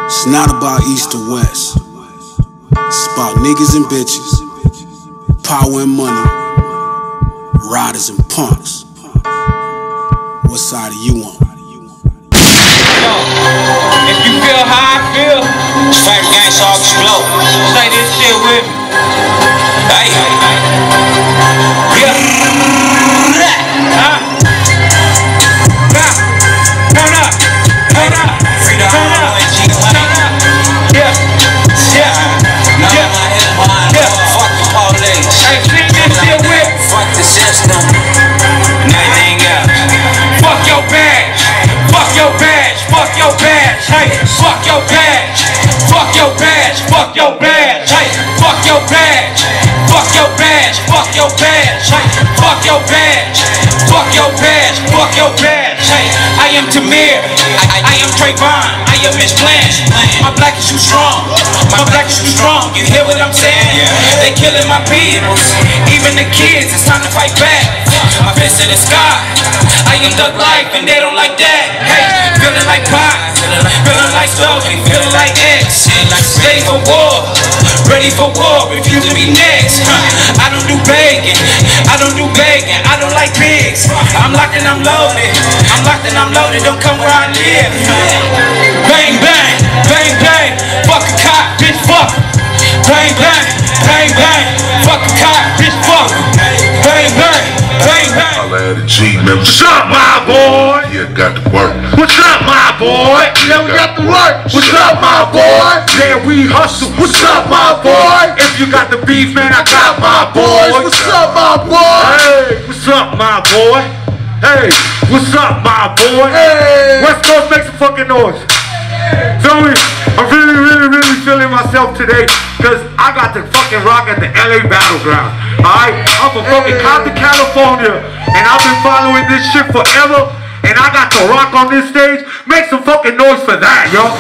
It's not about east or west. It's about niggas and bitches, power and money, riders and punks. What side are you on? Yo, if you feel how I feel, strike gang so I'll explode. Say this shit with me. Hey. Yeah. Huh? Turn up. Turn up. Freedom. Turn up. Yeah. Yeah. Yeah. Yeah. Fuck the police. Hey, see this shit with me. Fuck the system. And everything else. Fuck your badge. Fuck your badge. Fuck your badge. Hey. Fuck your badge. Fuck your badge. Fuck your badge. Hey. Fuck your badge. Fuck your badge. Fuck your badge. Hey. Fuck your badge. Fuck your badge. Fuck your badge. Hey. I am Tamir. I am Trayvon. I am Miss Blanche. My black is too strong. My black is too strong. You hear what I'm saying? They killing my people. Even the kids. It's time to fight back. My fist in the sky. I am Doug Life and they don't like that. Hey, feeling like pie. Feeling like Sophie. Feeling like X. Ready for war. Ready for war. Refuse to be next. I don't do begging. I don't do begging. I don't like pigs. I'm locked and I'm loaded. I'm locked and I'm loaded. Don't come where I live. Bang bang. Bang bang. Fuck a cop. Bitch fuck. Bang bang. Bang bang. Fuck a cop. Bitch fuck. Bang bang. Bang bang. LABG, man. What's up, my boy? Yeah, got to work. What's up, my boy? Yeah, we got to work. What's up, my boy? Yeah, we hustle. What's up, my boy? If you got the beef, man, I got my boys. What's up, my boy? Hey, what's up, my boy? Hey, what's up, my boy? Hey, West Coast, make some fucking noise. So I'm really feeling myself today because I got to fucking rock at the LABattleGroundz. Alright? I'm from fucking Compton, California, and I've been following this shit forever, and I got to rock on this stage. Make some fucking noise for that, yo.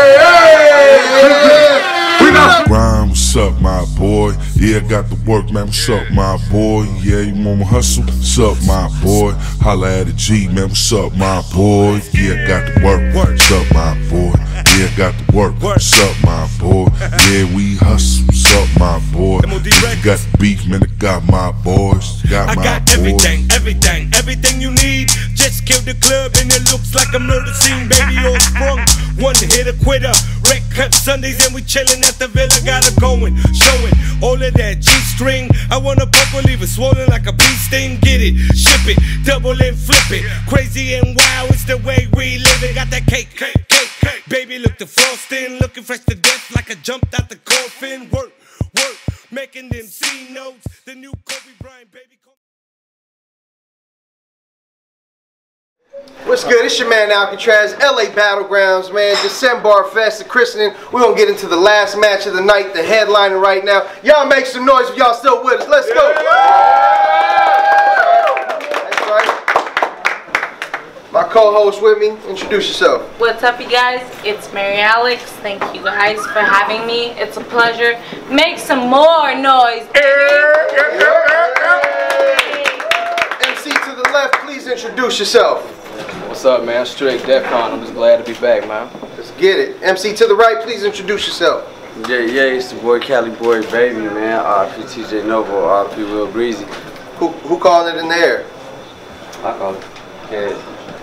We got Rhyme, what's up, my boy? Yeah, I got to work, man. What's up, my boy? Yeah, you wanna hustle? What's up, my boy? Holla at a G, man. What's up, my boy? Yeah, I got to work. What's up, my boy? Yeah, I got to work. What's up, my boy? Yeah, we hustle. What's up, my boy? If you got the beef, man, I got my boys. I got everything you need. Just killed the club and it looks like a murder scene. Baby, all sprung, one hit a quitter. Red cut Sundays and we chillin' at the villa. Got it going, showing all of that G-string. I wanna purple, leave it swollen like a bee sting. Get it, ship it, double and flip it. Crazy and wild, it's the way we live it. Got that cake. Baby, look the frosting, looking fresh to death like I jumped out the coffin. Work, making them C notes. The new Kobe Bryant, baby. What's good? It's your man Alcatraz, LABattleGroundz, man. DecemBar Fest, the christening. We're gonna get into the last match of the night, the headliner right now. Y'all make some noise if y'all still with us. Let's go. That's right. My co-host with me. Introduce yourself. What's up, you guys? It's Mary Alex. Thank you guys for having me. It's a pleasure. Make some more noise, baby. MC to the left, please introduce yourself. What's up, man? Stricc, DEFCON. I'm just glad to be back, man. Let's get it. MC to the right, please introduce yourself. Yeah, it's the boy Cali Boy Baby, man. RP TJ Novo, RP Real Breezy. Who calling it in the air? I call it heads.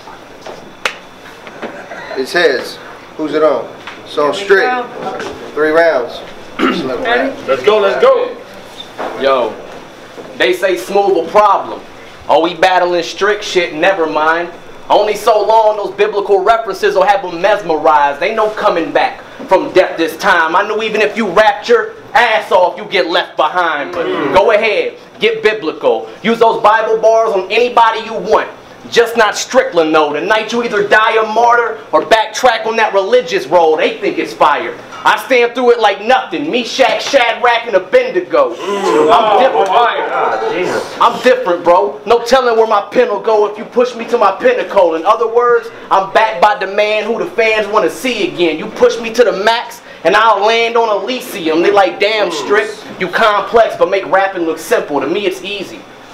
It's heads. Who's it on? It's on Stricc. 3 rounds. Let's go. Yo, they say Smoov a problem. Oh, we battling Stricc shit, never mind. Only so long those biblical references will have them mesmerized. Ain't no coming back from death this time. I know even if you rap your ass off, you get left behind. But go ahead, get biblical. Use those Bible bars on anybody you want. Just not Strickland though. The night you either die a martyr or backtrack on that religious road. They think it's fire. I stand through it like nothing. Meshach, Shadrach, and Abednego. I'm different. I'm different, bro. No telling where my pen will go if you push me to my pinnacle. In other words, I'm backed by the man who the fans want to see again. You push me to the max and I'll land on Elysium. They like, damn, Stricc, you complex but make rapping look simple. To me it's easy.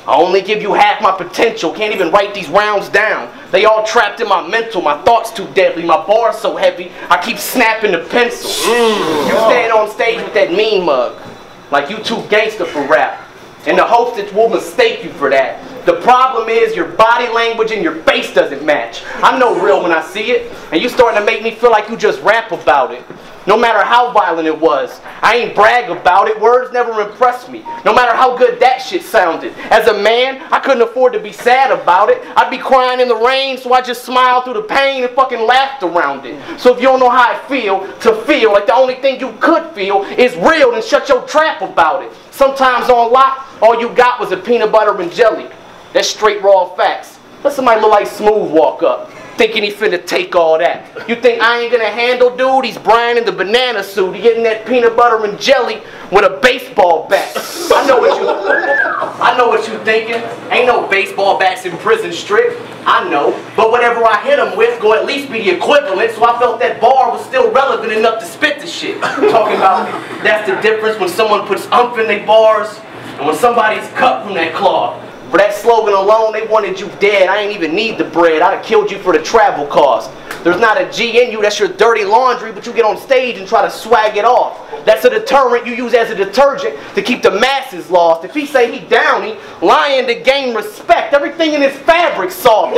I only give you half my potential, can't even write these rounds down. They all trapped in my mental, my thoughts too deadly, my bar's so heavy, I keep snapping the pencil. You stand on stage with that mean mug, like you too gangster for rap, in the hopes that we'll mistake you for that. The problem is your body language and your face doesn't match. I know real when I see it, and you starting to make me feel like you just rap about it. No matter how violent it was, I ain't brag about it, words never impressed me. No matter how good that shit sounded. As a man, I couldn't afford to be sad about it. I'd be crying in the rain, so I just smiled through the pain and fucking laughed around it. So if you don't know how I feel, to feel like the only thing you could feel is real, then shut your trap about it. Sometimes on lock, all you got was a peanut butter and jelly. That's straight raw facts. Let somebody look like Smoov walk up, thinking he finna take all that. You think I ain't gonna handle dude? He's Brian in the banana suit. He getting that peanut butter and jelly with a baseball bat. I know what you thinking. Ain't no baseball bats in prison, Stricc. I know. But whatever I hit him with gonna at least be the equivalent, so I felt that bar was still relevant enough to spit the shit. Talking about that's the difference when someone puts umph in their bars and when somebody's cut from that cloth. For that slogan alone, they wanted you dead. I ain't even need the bread. I'd have killed you for the travel cost. There's not a G in you, that's your dirty laundry, but you get on stage and try to swag it off. That's a deterrent you use as a detergent to keep the masses lost. If he say he downy, lying to gain respect. Everything in his fabric soft.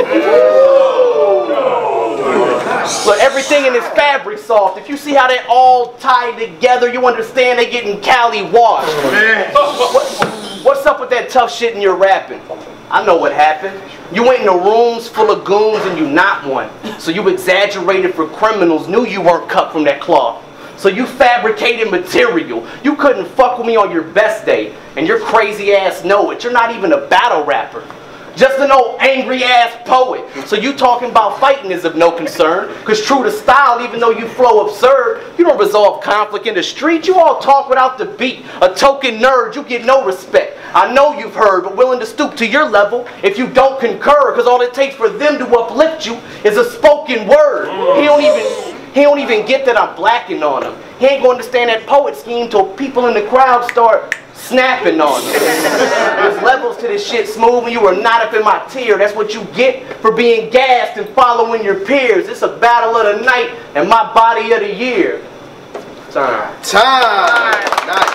Look, everything in his fabric soft. If you see how they all tied together, you understand they getting Cali washed. What's up with that tough shit in your rapping? I know what happened. You went in the rooms full of goons and you not one. So you exaggerated for criminals, knew you weren't cut from that cloth. So you fabricated material. You couldn't fuck with me on your best day. And your crazy ass know it. You're not even a battle rapper. Just an old angry ass poet. So you talking about fighting is of no concern. Cause true to style, even though you flow absurd, you don't resolve conflict in the street. You all talk without the beat. A token nerd, you get no respect. I know you've heard, but willing to stoop to your level if you don't concur. Cause all it takes for them to uplift you is a spoken word. He don't even get that I'm blacking on him. He ain't gonna understand that poet scheme till people in the crowd start snapping on him. There's levels to this shit, Smoov, and you are not up in my tier. That's what you get for being gassed and following your peers. It's a battle of the night and my body of the year. Time. Nice.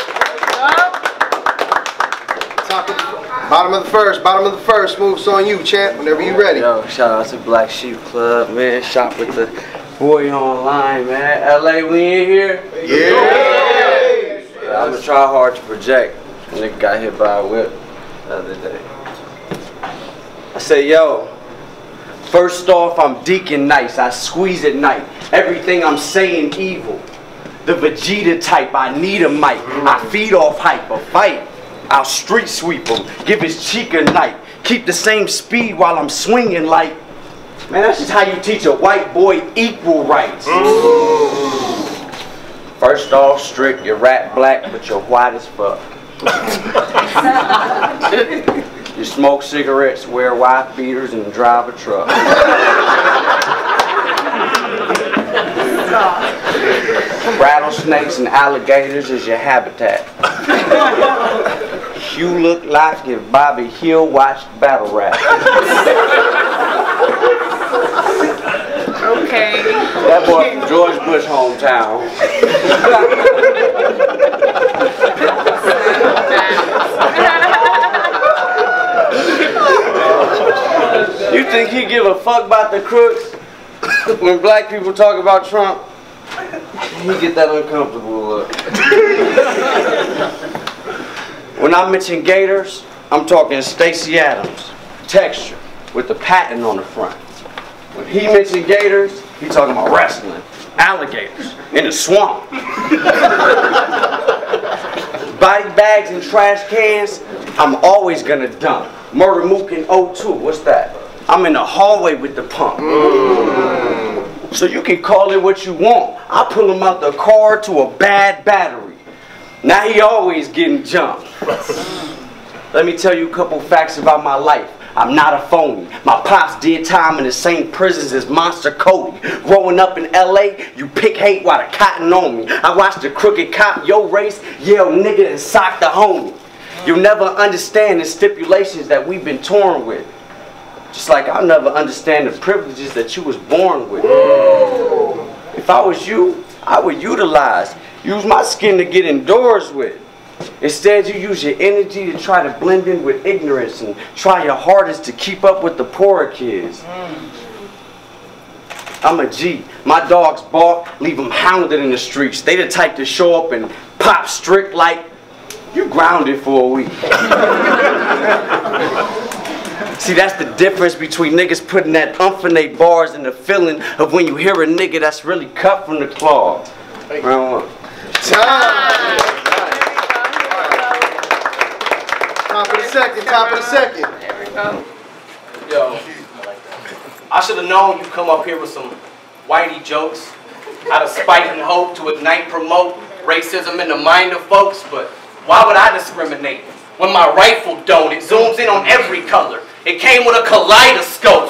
Bottom of the first, Smoov's on you, champ, whenever you ready. Yo, shout out to Black Sheep Club, man. Shop with the boy online, man. LA, we in here? Yeah. I'm gonna try hard to project. Nigga got hit by a whip the other day. I say, yo, first off, I'm Deacon Nice. I squeeze at night. Everything I'm saying evil. The Vegeta type, I need a mic. I feed off hype, a fight. I'll street sweep him, give his cheek a night. Keep the same speed while I'm swinging like, man, that's just how you teach a white boy equal rights. First off, Stricc, you rap black, but you're white as fuck. You smoke cigarettes, wear wife beaters, and drive a truck. Rattlesnakes and alligators is your habitat. You look like if Bobby Hill watched battle rap. Okay. That boy from George Bush hometown. You think he give a fuck about the crooks? When black people talk about Trump, he get that uncomfortable look. When I mention gators, I'm talking Stacey Adams, texture, with the patent on the front. When he mentioned gators, he talking about wrestling, alligators, in the swamp. Body bags and trash cans, I'm always gonna dump. Murder Mook in 02, what's that? I'm in the hallway with the pump. So you can call it what you want. I pull him out the car to a bad battery. Now he always getting jumped. Let me tell you a couple facts about my life. I'm not a phony. My pops did time in the same prisons as Monster Cody. Growing up in LA, you pick hate while the cotton on me. I watched the crooked cop, yo race, yell nigga and sock the homie. You'll never understand the stipulations that we've been torn with. Just like I'll never understand the privileges that you was born with. If I was you, I would use my skin to get indoors with. Instead, you use your energy to try to blend in with ignorance and try your hardest to keep up with the poorer kids. I'm a G. My dogs bark, leave them hounded in the streets. They the type to show up and pop Stricc like, you grounded for a week. See, that's the difference between niggas putting that umphinate bars and the feeling of when you hear a nigga that's really cut from the claw. Round one. Top of the second, top of the second. There we go. Yo, I should have known you'd come up here with some whitey jokes out of spite and hope to ignite, promote racism in the mind of folks, but why would I discriminate when my rifle don't? It zooms in on every color. It came with a kaleidoscope.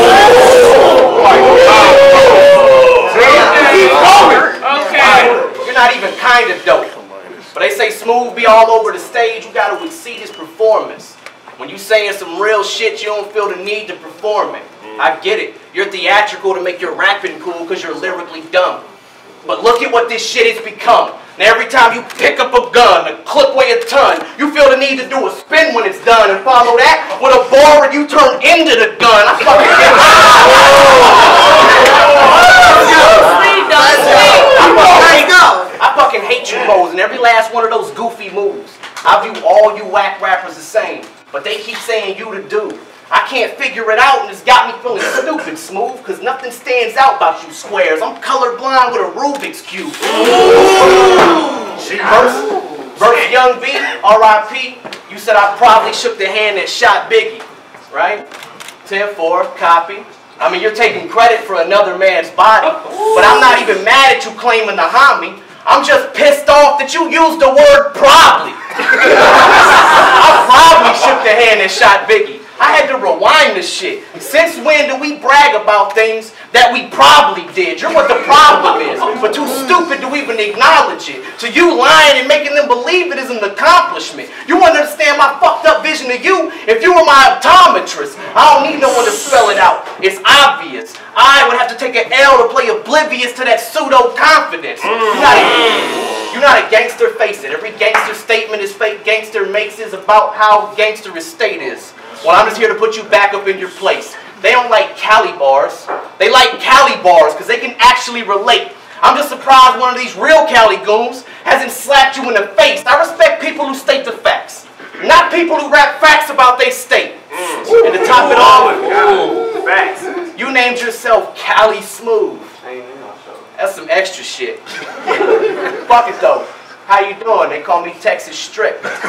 Okay. You're not even kind of dope. But they say Smoov be all over the stage. You got to exceed his performance. When you saying some real shit, you don't feel the need to perform it. I get it. You're theatrical to make your rapping cool because you're lyrically dumb. But look at what this shit has become. Now every time you pick up a gun, a clip weigh a ton, you feel the need to do a spin when it's done and follow that with a bar where you turn into the gun. I fucking hate you hoes and every last one of those goofy moves. I view all you whack rappers the same, but they keep saying you the dude. I can't figure it out and it's got me feeling stupid, Smoov, because nothing stands out about you squares. I'm colorblind with a Rubik's Cube. Verse Young B, R.I.P., you said I probably shook the hand that shot Biggie, right? 10-4, copy. I mean, you're taking credit for another man's body, but I'm not even mad at you claiming the homie. I'm just pissed off that you used the word probably. I probably shook the hand that shot Biggie. I had to rewind this shit. Since when do we brag about things that we probably did? You're what the problem is, but too stupid to even acknowledge it. To you lying and making them believe it is an accomplishment. You wouldn't understand my fucked up vision of you if you were my optometrist. I don't need no one to spell it out. It's obvious. I would have to take an L to play oblivious to that pseudo-confidence. You're not a gangster, face it. Every gangster statement is fake gangster makes is about how gangster his state is. Well, I'm just here to put you back up in your place. They don't like Cali bars. They like Cali bars because they can actually relate. I'm just surprised one of these real Cali goons hasn't slapped you in the face. I respect people who state the facts, not people who rap facts about their state. And to top it off, you named yourself Cali Smoov. That's some extra shit. Fuck it though. How you doing? They call me Texas Stricc. Where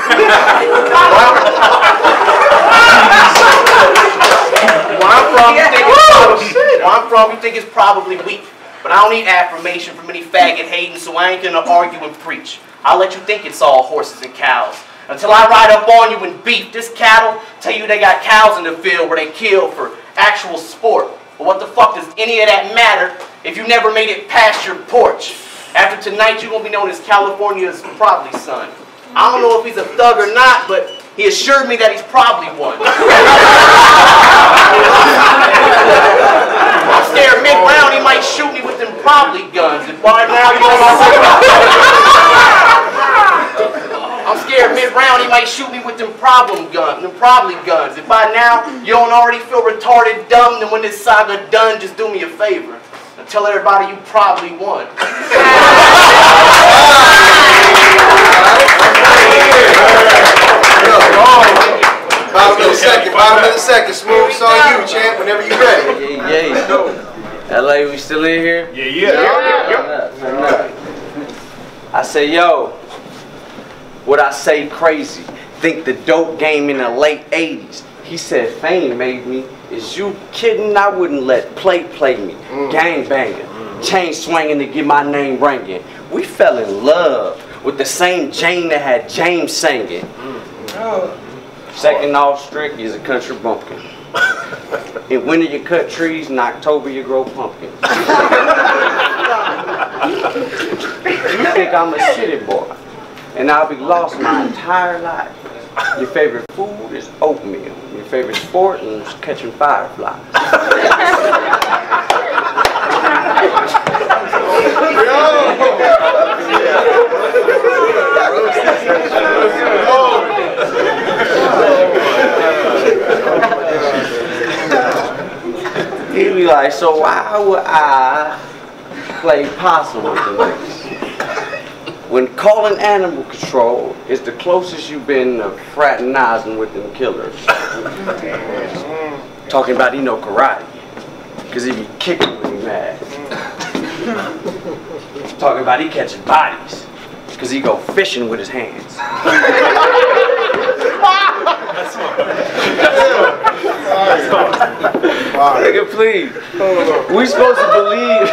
I'm from, you think it's probably weak. But I don't need affirmation from any faggot hating, so I ain't gonna argue and preach. I'll let you think it's all horses and cows. Until I ride up on you and beef. This cattle tell you they got cows in the field where they kill for actual sport. But what the fuck does any of that matter if you never made it past your porch? After tonight, you're going to be known as California's probably son. I don't know if he's a thug or not, but he assured me that he's probably one. I'm scared mid-round he might shoot me with them probably guns. And by now, you know I'm scared mid-round he might shoot me with them probably guns. If by now, you don't already feel retarded dumb, then when this saga done, just do me a favor. And tell everybody you probably won. Bottom of the second, Smoov, it's on you, champ, whenever you're ready. Yeah. LA, we still in here? Yeah. I say, yo, what I say crazy. Think the dope game in the late 80s. He said fame made me. Is you kidding? I wouldn't let play me. Gang banging, chain swinging to get my name ringing. We fell in love with the same Jane that had James singing. Second off, Stricc is a country bumpkin. In winter you cut trees, in October you grow pumpkins. You think I'm a city boy, and I'll be lost my entire life. Your favorite food is oatmeal. Your favorite sport is catching fireflies. He'd be like, so why would I play possum with the niggas? When calling animal control is the closest you've been to fraternizing with them killers. Talking about he know karate, cause he be kicking when he mad. Talking about he catching bodies, cause he go fishing with his hands. Nigga, please. We supposed to believe.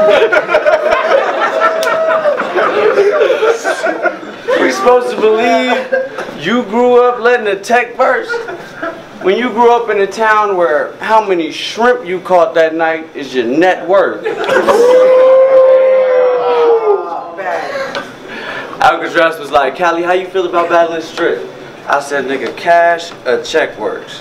We supposed to believe you grew up letting the tech burst? When you grew up in a town where how many shrimp you caught that night is your net worth. Alcatraz was like, Cali, how you feel about battling Stricc? I said, nigga, cash, a check works.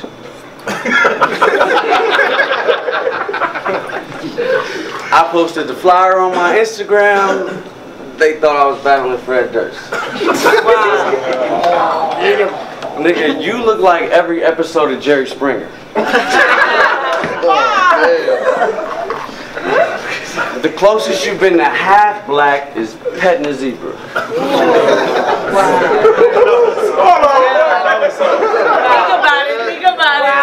I posted the flyer on my Instagram. They thought I was battling Fred Durst. Wow. Nigga, you look like every episode of Jerry Springer. The closest you've been to half black is petting a zebra. Think about it, think about it.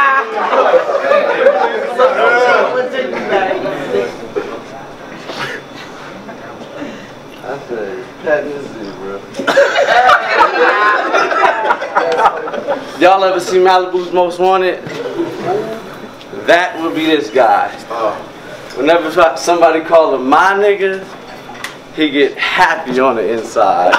I said, petting a zebra. Y'all ever see Malibu's Most Wanted? That would be this guy. Whenever somebody call him my nigga, he get happy on the inside.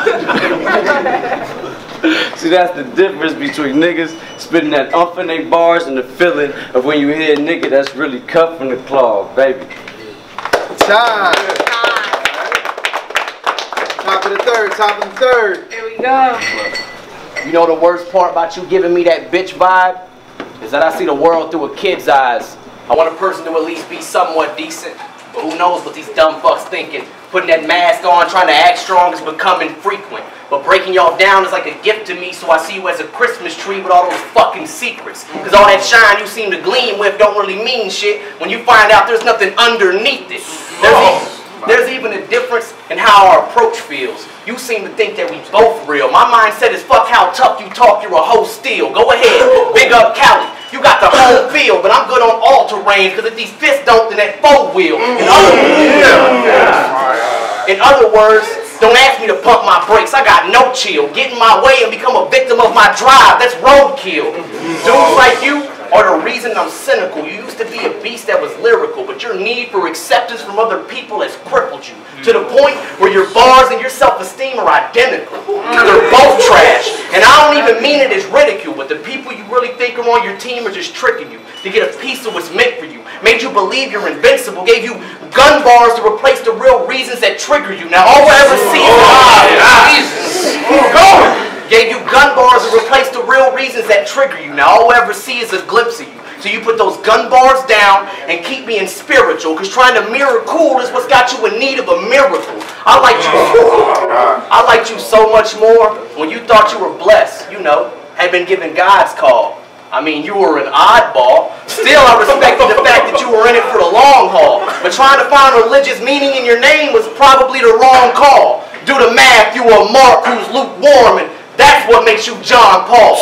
See, that's the difference between niggas spitting that umph in they bars and the feeling of when you hear a nigga that's really cut from the cloth, baby. Time. Top of the third. Here we go. You know the worst part about you giving me that bitch vibe? Is that I see the world through a kid's eyes. I want a person to at least be somewhat decent. But who knows what these dumb fucks thinking. Putting that mask on, trying to act strong is becoming frequent. But breaking y'all down is like a gift to me, so I see you as a Christmas tree with all those fucking secrets. Cause all that shine you seem to gleam with don't really mean shit when you find out there's nothing underneath it. There's even a difference in how our approach feels. You seem to think that we both real. My mindset is fuck how tough you talk, you're a hoe still. Go ahead, big up Cali. You got the home field, but I'm good on all terrain, cause if these fists don't, then that four wheel. In other words, don't ask me to pump my brakes, I got no chill. Get in my way and become a victim of my drive, that's roadkill. Dudes like you are the reason I'm cynical. You used to be a beast that was lyrical, but your need for acceptance from other people has crippled you. To the point where your bars and your self-esteem are identical. They're both trash. And I don't even mean it as ridicule, but the people you really think are on your team are just tricking you to get a piece of what's meant for you. Made you believe you're invincible, gave you gun bars to replace the real reasons that trigger you. Now all I ever see is gave you gun bars to replace the real reasons that trigger you. Now all I ever see is a glimpse of you. So you put those gun bars down and keep being spiritual, because trying to mirror cool is what's got you in need of a miracle. I liked you so much more when you thought you were blessed, you know, had been given God's call. I mean, you were an oddball. Still, I respected the fact that you were in it for the long haul. But trying to find religious meaning in your name was probably the wrong call. Do the math, you were a Mark who's lukewarm, and that's what makes you John Paul.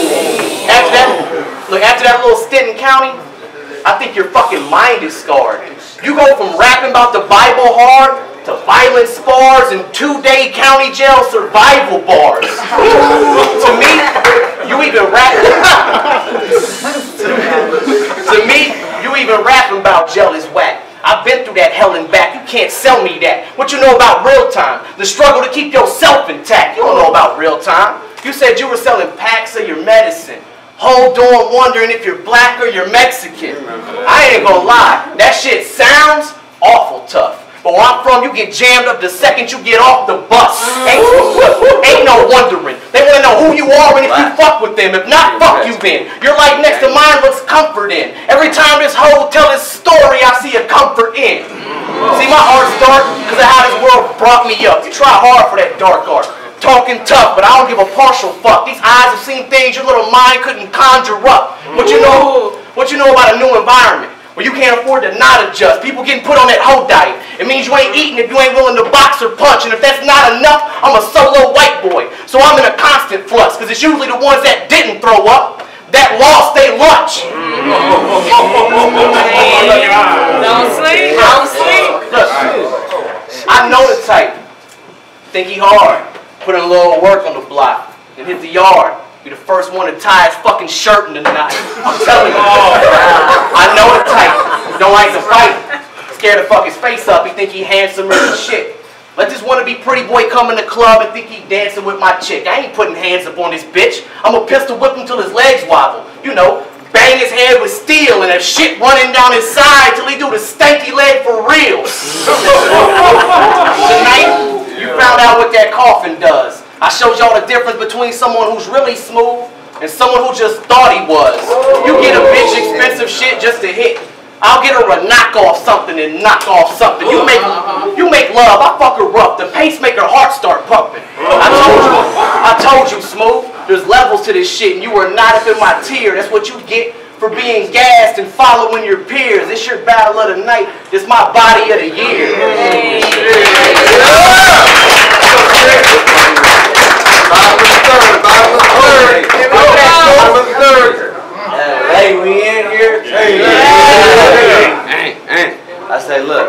After that little stint in county, I think your fucking mind is scarred. You go from rapping about the Bible hard to violent spars and 2-day county jail survival bars. To me, you even rapping about jail is whack. I've been through that hell and back. You can't sell me that. What you know about real time? The struggle to keep yourself intact. You don't know about real time. You said you were selling packs of your medicine. Hold on, wondering if you're black or you're Mexican. I ain't gonna lie, that shit sounds awful tough. But where I'm from, you get jammed up the second you get off the bus. Ain't no wondering. They want to know who you are and if you fuck with them. If not, fuck you then. Your life next to mine looks comfort in. Every time this hoe tell his story, I see a comfort in. See, my heart's dark because of how this world brought me up. You try hard for that dark art. Talking tough, but I don't give a partial fuck. These eyes have seen things your little mind couldn't conjure up. What you know about a new environment? Where you can't afford to not adjust. People getting put on that hoe diet. It means you ain't eating if you ain't willing to box or punch. And if that's not enough, I'm a solo white boy. So I'm in a constant flux. Because it's usually the ones that didn't throw up that lost their lunch. Don't sleep. Don't sleep. Look, I know the type. Think he hard. Put in a little work on the block. And hit the yard. Be the first one to tie his fucking shirt in the night. I'm telling you. I know the type. Don't like to fight. Scared to fuck his face up. He think he handsomer than shit. Let this wannabe pretty boy come in the club and think he dancing with my chick. I ain't putting hands up on this bitch. I'm a pistol whip him till his legs wobble. You know, bang his head with steel and that shit running down his side till he do the stanky leg for real. Tonight, you found out what that coffin does. I showed y'all the difference between someone who's really smooth and someone who just thought he was. You get a bitch expensive shit just to hit. I'll get her a knock off something and knock off something. You make love, I fuck her rough. The pacemaker heart start pumping. I told you, Smooth. There's levels to this shit and you were not up in my tier. That's what you get for being gassed and following your peers. This your battle of the night. This my body of the year. Bottom of the third. Hey, we in here? Hey. I say, look.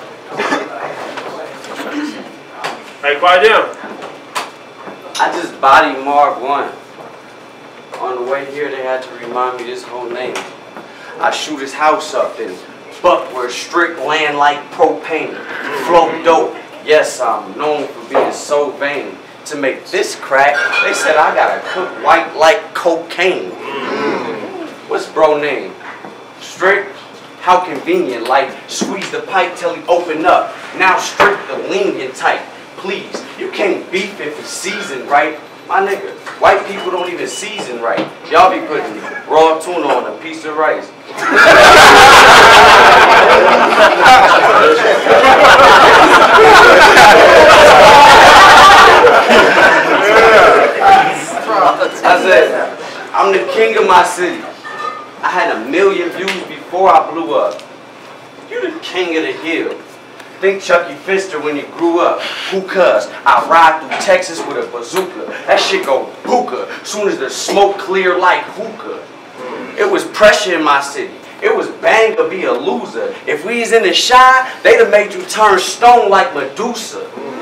Hey, quiet down. I just body Mark 1. On the way here, they had to remind me this whole name. I shoot his house up in Buck where Stricc land like propane. Flow dope. Yes, I'm known for being so vain. To make this crack, they said I gotta cook white like cocaine. What's bro name? Stricc? How convenient, like squeeze the pipe till he open up. Now Stricc the lenient type. Please, you can't beef if it's seasoned right. My nigga, white people don't even season right. Y'all be putting raw tuna on a piece of rice. I said, I'm the king of my city. I had 1 million views before I blew up. You the king of the hill. Think Chucky Fister when you grew up. Who cuz? I ride through Texas with a bazooka. That shit go booka. Soon as the smoke clear like hookah. It was pressure in my city. It was bang to be a loser. If we was in the shy, they'd have made you turn stone like Medusa.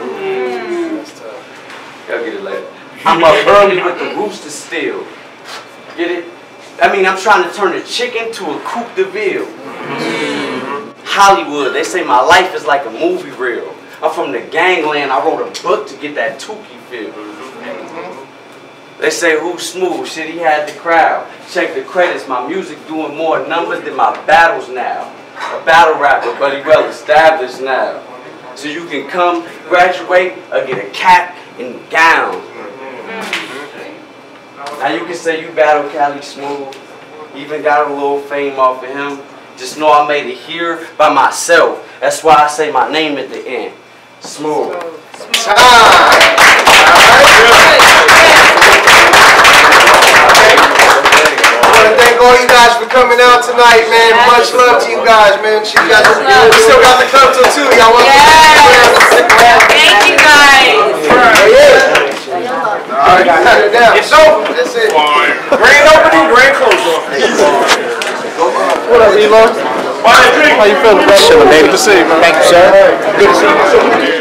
Y'all get it later. I'm up early with the rooster still. Get it? I mean, I'm trying to turn a chicken to a coupe de ville. Hollywood, they say my life is like a movie reel. I'm from the gangland, I wrote a book to get that Tukey feel. They say who's smooth, shit, he had the crowd. Check the credits, my music doing more numbers than my battles now. A battle rapper, but he well established now. So you can come, graduate, or get a cap and gown. Now you can say you battle Cali Smoov, even got a little fame off of him. Just know I made it here by myself. That's why I say my name at the end. Smooth. I want to thank all you guys for coming out tonight, man. Much love to you guys, man. We still got the cup till 2. Y'all want to Thank you guys. Alright, cut it down. It's over. That's it. Grand opening, grand closing. What up, Elon? How you feeling, brother? Chilling, baby. Good to see you, man. Thank you, sir. Good to see you.